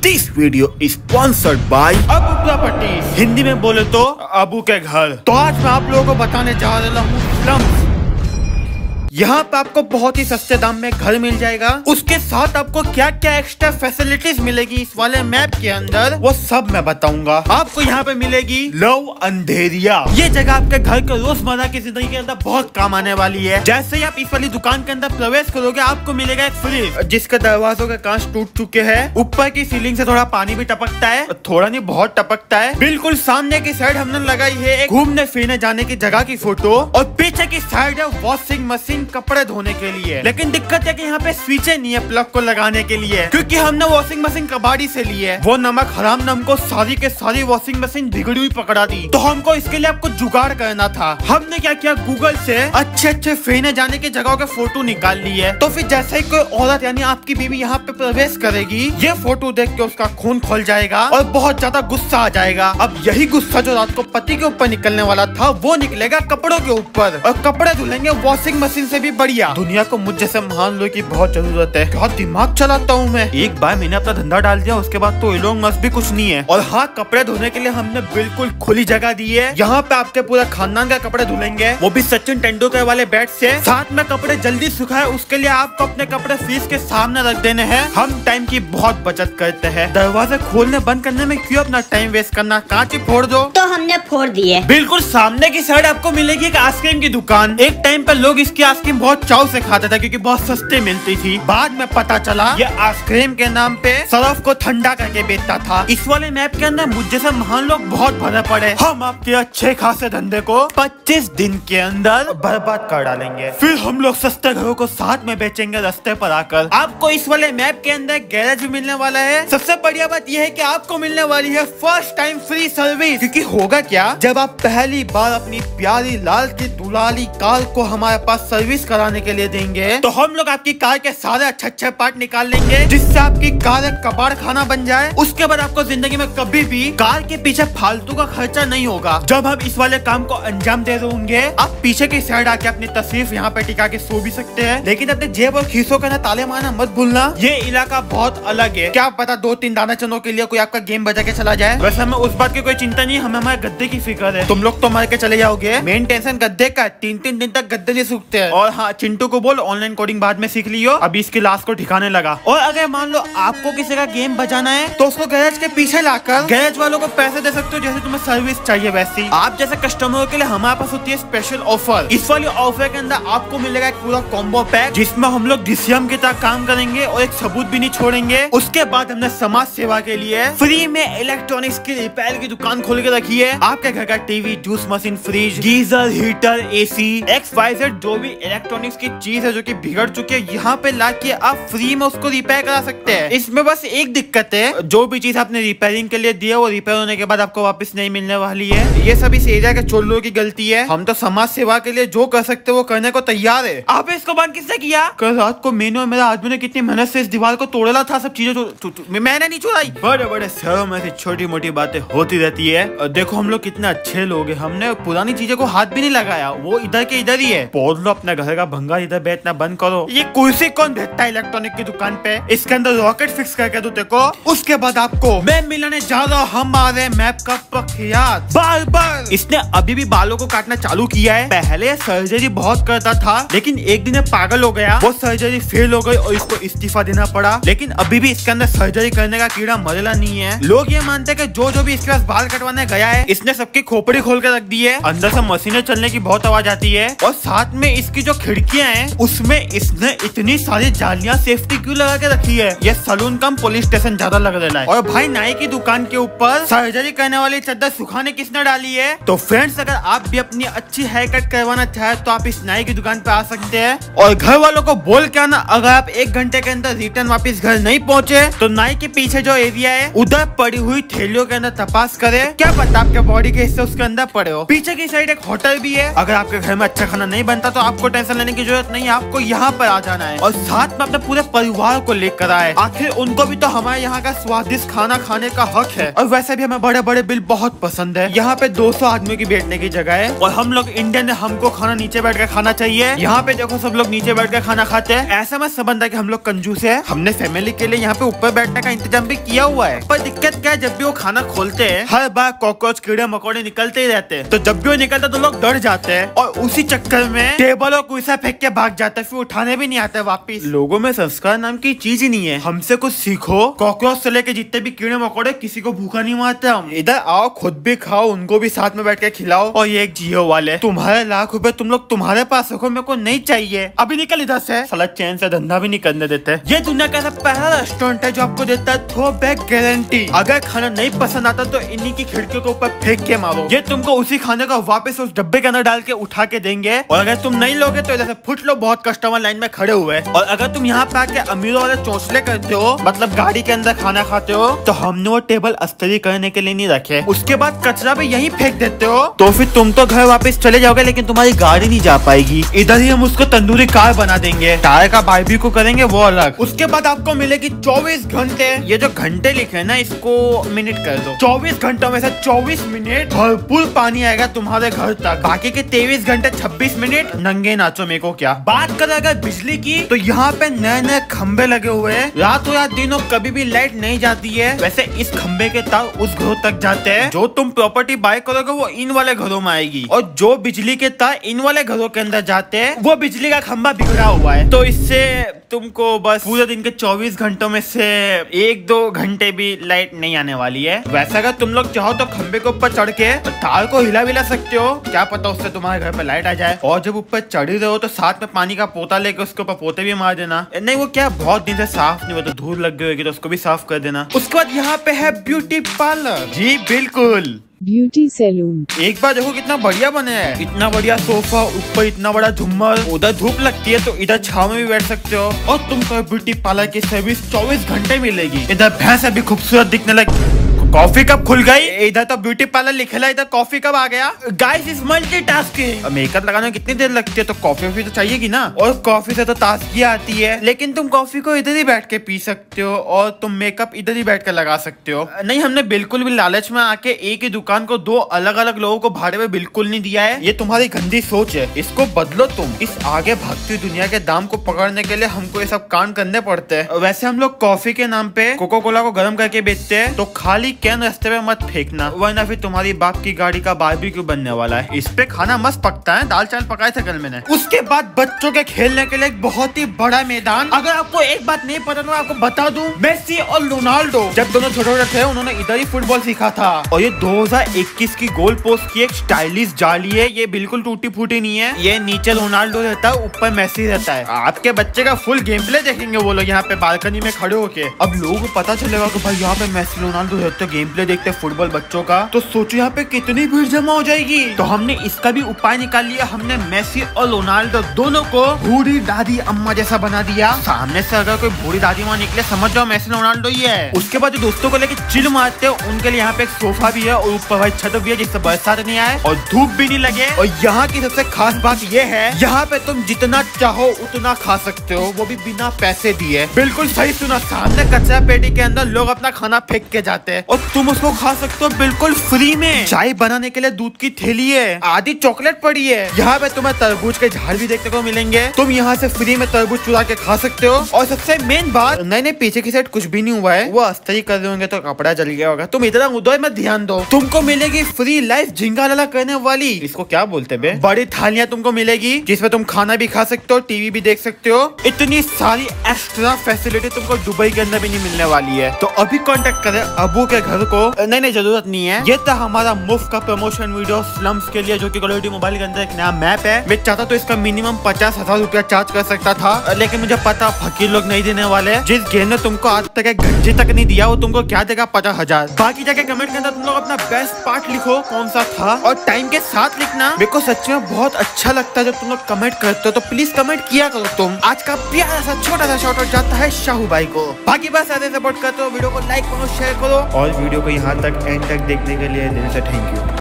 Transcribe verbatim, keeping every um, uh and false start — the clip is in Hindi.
This video is sponsored by Abu properties, Hindi में बोले तो अबू के घर। तो आज मैं आप लोगों को बताने जा रहा हूँ स्लम्स। यहाँ पे आपको बहुत ही सस्ते दाम में घर मिल जाएगा, उसके साथ आपको क्या क्या एक्स्ट्रा फैसिलिटीज मिलेगी इस वाले मैप के अंदर वो सब मैं बताऊंगा। आपको यहाँ पे मिलेगी लव अंधेरिया। ये जगह आपके घर के रोजमर्रा की जिंदगी के अंदर बहुत काम आने वाली है। जैसे ही आप इस वाली दुकान के अंदर प्रवेश करोगे आपको मिलेगा एक फ्रिज जिसके दरवाजों के कांच टूट चुके हैं। ऊपर की सीलिंग से थोड़ा पानी भी टपकता है, थोड़ा नहीं बहुत टपकता है। बिल्कुल सामने की साइड हमने लगाई है एक घूमने फिरने जाने की जगह की फोटो, और पीछे की साइड है वॉशिंग मशीन कपड़े धोने के लिए। लेकिन दिक्कत है कि यहाँ पे स्विचें नहीं है प्लग को लगाने के लिए, क्योंकि हमने वॉशिंग मशीन कबाड़ी से ली है। वो नमक हराम ने हमको सारी के सारी वॉशिंग मशीन बिगड़ी हुई पकड़ा दी, तो हमको इसके लिए आपको जुगाड़ करना था। हमने क्या किया, गूगल से अच्छे अच्छे फिरने जाने की जगहों के फोटो निकाल ली है। तो फिर जैसे ही कोई औरत यानी आपकी बीवी यहाँ पे प्रवेश करेगी, ये फोटो देख के उसका खून खोल जाएगा और बहुत ज्यादा गुस्सा आ जाएगा। अब यही गुस्सा जो रात को पति के ऊपर निकलने वाला था वो निकलेगा कपड़ों के ऊपर, और कपड़े धुलेंगे वॉशिंग मशीन से भी बढ़िया। दुनिया को मुझ जैसे महान लोगों की बहुत जरूरत है। बहुत दिमाग चलाता हूँ मैं। एक बार मैंने अपना धंधा डाल दिया, उसके बाद तो इलोन मस्क भी कुछ नहीं है। और हाँ, कपड़े धोने के लिए हमने बिल्कुल खुली जगह दी है। यहाँ पे आपके पूरे खानदान का कपड़े धुलेंगे, वो भी सचिन तेंदुलकर वाले बैट से। साथ में कपड़े जल्दी सुखाए उसके लिए आपको अपने कपड़े फ्रीज के सामने रख देने हैं। हम टाइम की बहुत बचत करते हैं। दरवाजे खोलने बंद करने में क्यों अपना टाइम वेस्ट करना, कांच ही फोड़ दो। तो हमने फोड़ दिए। बिल्कुल सामने की साइड आपको मिलेगी एक आइसक्रीम की दुकान। एक टाइम पे लोग इसकी आइसक्रीम बहुत चाव से खाते थे क्योंकि बहुत सस्ते मिलती थी। बाद में पता चला ये आइसक्रीम के नाम पे सरफ को ठंडा करके बेचता था। इस वाले मैप के अंदर मुझ जैसे महान लोग बहुत भरे पड़े। हम आपके अच्छे खासे धंधे को पच्चीस दिन के अंदर बर्बाद कर डालेंगे। फिर हम लोग सस्ते घरों को साथ में बेचेंगे रास्ते पर आकर। आपको इस वाले मैप के अंदर गैरेज भी मिलने वाला है। सबसे बढ़िया बात यह है कि आपको मिलने वाली है फर्स्ट टाइम फ्री सर्विस। क्योंकि होगा क्या, जब आप पहली बार अपनी प्यारी लाल की दुलाली कार को हमारे पास सर्विस कराने के लिए देंगे, तो हम लोग आपकी कार के सारे अच्छे अच्छे पार्ट निकाल लेंगे, जिससे आपकी कार एक कबाड़ खाना बन जाए। उसके बाद आपको जिंदगी में कभी भी कार के पीछे फालतू का खर्चा नहीं होगा। जब हम इस वाले काम को अंजाम दे रहे होंगे, आप पीछे की साइड आके अपनी तस्वीर यहाँ पे टिका के सो भी सकते हैं, लेकिन अपने जेब और खीसों के ना ताले मारना मत भूलना। ये इलाका बहुत अलग है, क्या पता दो तीन दाना चनों के लिए कोई आपका गेम बजा के चला जाए। वैसे हमें उस बात की कोई चिंता नहीं, हमें हमारे गद्दे की फिक्र है। तुम लोग तो मार के चले जाओगे, मेन टेंशन गद्दे का। तीन तीन दिन तक गद्दे नहीं सूखते हैं। और हाँ, चिंटू को बोल ऑनलाइन कोडिंग बाद में सीख लियो, अभी इसकी लाश को ठिकाने लगा। और अगर मान लो आपको किसी का गेम बजाना है तो उसको गैरेज के पीछे लाकर गैरेज वालों को पैसे दे सकते हो, जैसे तुम्हें सर्विस चाहिए वैसी। आप जैसे कस्टमरों के लिए हमारे पास होती है स्पेशल ऑफर। इस वाली ऑफर के अंदर आपको मिलेगा एक पूरा कॉम्बो पैक, जिसमें हम लोग डीसीएम की तरह काम करेंगे और एक सबूत भी नहीं छोड़ेंगे। उसके बाद हमने समाज सेवा के लिए फ्री में इलेक्ट्रॉनिक्स की रिपेयर की दुकान खोल के रखी है। आपके घर का TV, juice machine, fridge, geyser, heater, AC, X Y Z जो भी इलेक्ट्रॉनिक्स की चीज है जो कि बिगड़ चुकी है, यहाँ पे लाके आप फ्री में उसको रिपेयर करा सकते हैं। इसमें बस एक दिक्कत है, जो भी चीज आपने रिपेयरिंग के लिए दिया वो रिपेयर होने के बाद आपको वापस नहीं मिलने वाली है। ये सब इस एरिया के चोर लोगों की गलती है। हम तो समाज सेवा के लिए जो कर सकते वो करने को तैयार है। आप इसको बंद किसने किया? कल रात को मैंने और मेरा आदमी ने कितनी मेहनत से इस दीवार को तोड़ना था। सब चीजें मैंने नहीं छोड़ाई। बड़े बड़े शहरों में से छोटी मोटी बातें होती रहती है। और देखो हम लोग कितने अच्छे लोग हैं, हमने पुरानी चीजों को हाथ भी नहीं लगाया, वो इधर के इधर ही है। बोल लो अपने घर का भंगा इधर बेचना बंद करो। ये कुर्सी कौन भेजता है इलेक्ट्रॉनिक की दुकान पे? इसके अंदर रॉकेट फिक्स करके दो देखो। उसके बाद आपको मैं मिलाने जा रहा हूँ हमारे मैप का प्रख्यात बार्बर। इसने अभी भी बालों को काटना चालू किया है। पहले सर्जरी बहुत करता था, लेकिन एक दिन पागल हो गया, वो सर्जरी फेल हो गई और इसको इस्तीफा देना पड़ा। लेकिन अभी भी इसके अंदर सर्जरी करने का कीड़ा मरेला नहीं है। लोग ये मानते हैं कि जो जो भी इसके पास बाल कटवाने गया है, इसने सबकी खोपड़ी खोल के रख दी है। अंदर से मशीनें चलने की बहुत आवाज आती है, और साथ में इसकी जो खिड़कियां हैं उसमें इसने इतनी सारी जालियां सेफ्टी क्यों लगा के रखी है? ये सलून कम पुलिस स्टेशन ज्यादा लग रहा है। और भाई नाई की दुकान के ऊपर सर्जरी करने वाली चादर सुखाने किसने डाली है? तो फ्रेंड्स, अगर आप भी अपनी अच्छी हेयर कट करवाना चाहे तो आप इस नाई की दुकान पे आ सकते हैं। और घर वालों को बोल के आना, अगर आप एक घंटे के अंदर रिटर्न वापस घर नहीं पहुँचे तो नाई के पीछे जो एरिया है उधर पड़ी हुई थैलियों के अंदर तपास करे, क्या पता आपके बॉडी के हिस्से उसके अंदर पड़े हो। पीछे की साइड एक होटल भी है, अगर आपके घर में अच्छा खाना नहीं बनता तो आपको टेंशन लेने की जरूरत नहीं है, आपको यहाँ पर आ जाना है और साथ में अपने पूरे परिवार को लेकर आए। आखिर उनको भी तो हमारे यहाँ का स्वादिष्ट खाना खाने का हक है। और वैसे भी हमें बड़े बड़े बिल बहुत पसंद है। यहाँ पे दो सौ आदमी की बैठने की जगह है और हम लोग इंडियन है, हमको खाना नीचे बैठ कर खाना चाहिए। यहाँ पे देखो सब लोग नीचे बैठ कर खाना खाते हैं। ऐसा मत समझना कि हम लोग कंजूस है, हमने फैमिली के लिए यहाँ पे ऊपर बैठने का इंतजाम भी किया हुआ है। पर दिक्कत क्या है, जब भी वो खाना खोलते हैं हर बार कॉकरोच कीड़े मकोड़े निकलते ही रहते हैं। तो जब भी वो निकलता तो लोग डर जाते हैं और उसी चक्कर में टेबल और कुर्सियां फेंक के भाग जाते हैं, फिर उठाने भी नहीं आते वापिस। लोगों में संस्कार नाम की चीज ही नहीं है। हमसे कुछ सीखो। कॉकरोच से लेके जितने भी कीड़े मकोड़े, किसी को भूखा नहीं मारते हम। इधर आओ, खुद भी खाओ, उनको भी साथ में बैठ के खिलाओ। और ये एक जियो वाले, तुम्हारे लाख रुपए तुम लोग तुम्हारे पास रखो, मेरे को नहीं चाहिए। अभी निकल इधर से, साला चैन से धंधा भी नहीं करने देते। ये दुनिया का पहला रेस्टोरेंट है जो आपको देता है थ्रो बैक गारंटी। अगर खाना नहीं पसंद आता तो इन्हीं की खिड़कियों के ऊपर फेंक के मारो, ये तुमको उसी खाने को वापस उस डब्बे के अंदर डाल के उठा के देंगे। और अगर तुम नहीं लोगे तो इधर से फुट लो, बहुत कस्टमर लाइन में खड़े हुए। और अगर तुम यहाँ पे आके अमीरों वाले चौंसले करते हो, मतलब गाड़ी के अंदर खाना खाते हो, तो हमने वो टेबल अस्तरी करने के लिए नहीं रखे। उसके बाद कचरा भी यहीं फेंक देते हो, तो फिर तुम तो घर वापस चले जाओगे लेकिन तुम्हारी गाड़ी नहीं जा पाएगी। इधर ही हम उसको तंदूरी कार बना देंगे, टायर का बारबेक्यू करेंगे वो अलग। उसके बाद आपको मिलेगी चौबीस घंटे। ये जो घंटे लिखे है ना, इसको मिनट कर दो। चौबीस घंटों में से चौबीस मिनट भरपूर पानी आएगा तुम्हारे घर तक। बाकी के तेईस घंटे छब्बीस मिनट नंगे नाचो मेरे को क्या। बात करें अगर बिजली की, तो यहाँ पे नए नए खंबे लगे हुए हैं। रात हो या दिन हो कभी भी लाइट नहीं जाती है। वैसे इस खंबे के तार उस घरों तक जाते हैं। जो तुम प्रॉपर्टी बाय करोगे वो इन वाले घरों में आएगी, और जो बिजली के तार इन वाले घरों के अंदर जाते हैं वो बिजली का खंबा बिगड़ा हुआ है। तो इससे तुमको बस पूरे दिन के चौबीस घंटों में से एक दो घंटे भी लाइट नहीं आने वाली है। वैसे अगर तुम लोग चाहो तो खंबे के ऊपर चढ़ के तार को हिला विला सकते हो, क्या पता उससे तुम्हारे घर पे लाइट आ जाए। और जब ऊपर चढ़ रहे हो तो साथ में पानी का पोता लेके उसके ऊपर पोते भी मार देना। नहीं वो क्या बहुत दिन से साफ नहीं हुआ, तो धूल लग गई होगी तो उसको भी साफ कर देना। उसके बाद यहाँ पे है ब्यूटी पार्लर। जी बिल्कुल, ब्यूटी सैलून। एक बार देखो कितना बढ़िया बने है। इतना बढ़िया सोफा, ऊपर इतना बड़ा झुम्मर, उधर धूप लगती है तो इधर छाव में भी बैठ सकते हो। और तुमको ब्यूटी पार्लर की सर्विस चौबीस घंटे मिलेगी। इधर भैंस अभी खूबसूरत दिखने लगी। कॉफी कब खुल गई? इधर तो ब्यूटी पार्लर लिखेला, इधर कॉफी कब आ गया? Guys is multitasking. मेकअप लगाने में कितनी देर लगती है, तो कॉफी वॉफी तो चाहिए ना। और कॉफी से तो ताजगी आती है, लेकिन तुम कॉफी को इधर ही बैठ के पी सकते हो और तुम मेकअप इधर ही बैठ कर लगा सकते हो। नहीं, हमने बिल्कुल भी लालच में आके एक ही दुकान को दो अलग अलग लोगों को भाड़े में बिल्कुल नहीं दिया है। ये तुम्हारी गंदी सोच है, इसको बदलो तुम। इस आगे भागती दुनिया के दाम को पकड़ने के लिए हमको ये सब कांड करने पड़ते हैं। वैसे हम लोग कॉफी के नाम पे कोको कोला को गर्म करके बेचते हैं, तो खाली कैन रास्ते में मत फेंकना, वरना फिर तुम्हारी बाप की गाड़ी का बारबेक्यू बनने वाला है। इस पे खाना मस्त पकता है, दाल चावल पकाए थे कल मैंने। उसके बाद बच्चों के खेलने के लिए एक बहुत ही बड़ा मैदान। अगर आपको एक बात नहीं पता तो आपको बता दूं, मेसी और रोनाल्डो जब दोनों छोटे छोटे थे उन्होंने इधर ही फुटबॉल सीखा था। और ये दो हज़ार इक्कीस की गोल पोस्ट की एक स्टाइलिश जाली है, ये बिल्कुल टूटी फूटी नहीं है। ये नीचे रोनाल्डो रहता है, ऊपर मेसी रहता है। आपके बच्चे का फुल गेम प्ले देखेंगे वो लोग यहाँ पे बालकनी में खड़े होके। अब लोगों को पता चलेगा कि भाई यहाँ पे मेसी रोनाल्डो रहते, गेम प्ले देखते फुटबॉल बच्चों का, तो सोचो यहाँ पे कितनी भीड़ जमा हो जाएगी। तो हमने इसका भी उपाय निकाल लिया। हमने मेसी और रोनाल्डो दोनों को बूढ़ी दादी अम्मा जैसा बना दिया। सामने से अगर कोई बूढ़ी दादी माँ निकले समझ जाओ मेसी रोनाल्डो ही है। उसके बाद जो दोस्तों को लेके चिल मारते हो उनके लिए यहाँ पे एक सोफा भी है और ऊपर भाई छत भी है जिससे बरसात नहीं आए और धूप भी नहीं लगे। और यहाँ की सबसे खास बात ये है, यहाँ पे तुम जितना चाहो उतना खा सकते हो, वो भी बिना पैसे दिए। बिल्कुल सही सुना, सामने कचरा पेटी के अंदर लोग अपना खाना फेंक के जाते हैं और तुम उसको खा सकते हो बिल्कुल फ्री में। चाय बनाने के लिए दूध की थैली है, आधी चॉकलेट पड़ी है। यहाँ पे तुम्हें तरबूज के झाड़ भी देखने को मिलेंगे, तुम यहाँ से फ्री में तरबूज चुरा के खा सकते हो। और सबसे मेन बात, नहीं नहीं पीछे की साइड कुछ भी नहीं हुआ है, वो अस्तरी कर रहे होंगे तो कपड़ा जल गया होगा। तुम इतना उधर में ध्यान दो, तुमको मिलेगी फ्री लाइफ झिंगा लाला करने वाली, इसको क्या बोलते बे, बड़ी थालियां तुमको मिलेगी जिसमें तुम खाना भी खा सकते हो, टीवी भी देख सकते हो। इतनी सारी एक्स्ट्रा फैसिलिटी तुमको दुबई के अंदर भी नहीं मिलने वाली है। तो अभी कांटेक्ट करें अबू के घर को। नहीं नहीं जरूरत नहीं है, ये था हमारा मुफ्त का प्रमोशन वीडियो स्लम्स के लिए, जो कि कॉल ऑफ ड्यूटी मोबाइल के अंदर एक नया मैप है। मैं चाहता तो इसका मिनिमम पचास हजार रुपया चार्ज कर सकता था, लेकिन मुझे पता फकीर लोग नहीं देने वाले। जिस गेम ने तुमको आज तक एक घंटे तक नहीं दिया वो तुमको क्या देगा, पचास हजार। बाकी जाके कमेंट के अंदर तुम लोग अपना बेस्ट पार्ट लिखो कौन सा था, और टाइम के साथ लिखना। मेरे को सच में बहुत अच्छा लगता है जब तुम लोग कमेंट करते हो, तो प्लीज कमेंट किया करो तुम। आज का प्यारा सा छोटा सा शॉट आउट जाता है शाहू भाई को। बाकी बस ऐसे सपोर्ट करते हो, वीडियो को लाइक करो, शेयर करो, और वीडियो को यहाँ तक एंड तक देखने के लिए दिल से थैंक यू।